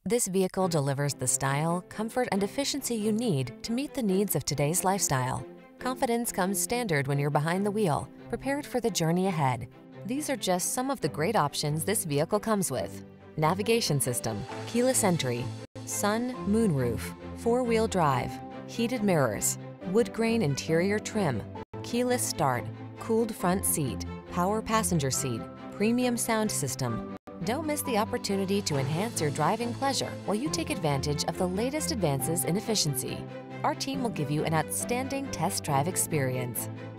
This vehicle delivers the style, comfort, and efficiency you need to meet the needs of today's lifestyle. Confidence comes standard when you're behind the wheel, prepared for the journey ahead. These are just some of the great options this vehicle comes with: navigation system, keyless entry, sun, moonroof, four-wheel drive, heated mirrors, wood grain interior trim, keyless start, cooled front seat, power passenger seat, premium sound system. Don't miss the opportunity to enhance your driving pleasure while you take advantage of the latest advances in efficiency. Our team will give you an outstanding test drive experience.